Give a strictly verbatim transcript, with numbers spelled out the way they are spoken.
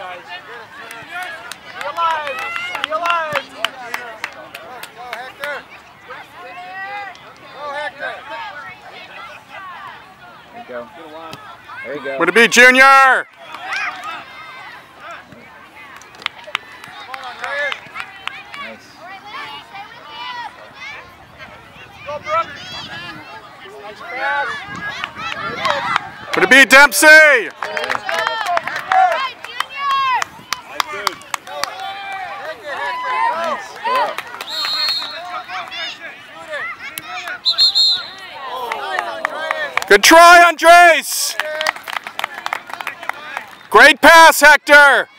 guys. Be alive. Be alive. Go, Hector. Go, Hector. There you go. There you go. Way to be, Junior! Nice. Go, Brooke. Nice pass. Way to be, Dempsey! Nice dude. Nice. Go up. Good try, Andres! Great pass, Hector!